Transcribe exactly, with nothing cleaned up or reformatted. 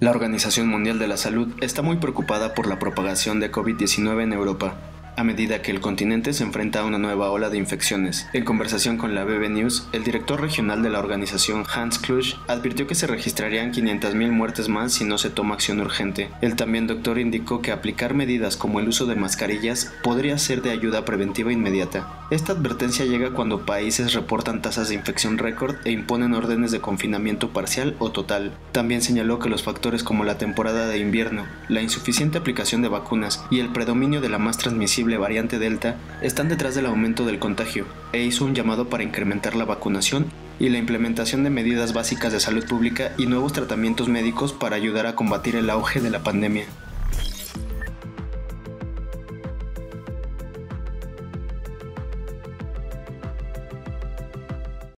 La Organización Mundial de la Salud está muy preocupada por la propagación de COVID diecinueve en Europa, a medida que el continente se enfrenta a una nueva ola de infecciones. En conversación con la B B News, el director regional de la organización, Hans Kluge, advirtió que se registrarían quinientas mil muertes más si no se toma acción urgente. El también doctor indicó que aplicar medidas como el uso de mascarillas podría ser de ayuda preventiva inmediata. Esta advertencia llega cuando países reportan tasas de infección récord e imponen órdenes de confinamiento parcial o total. También señaló que los factores como la temporada de invierno, la insuficiente aplicación de vacunas y el predominio de la más transmisible variante Delta están detrás del aumento del contagio, e hizo un llamado para incrementar la vacunación y la implementación de medidas básicas de salud pública y nuevos tratamientos médicos para ayudar a combatir el auge de la pandemia.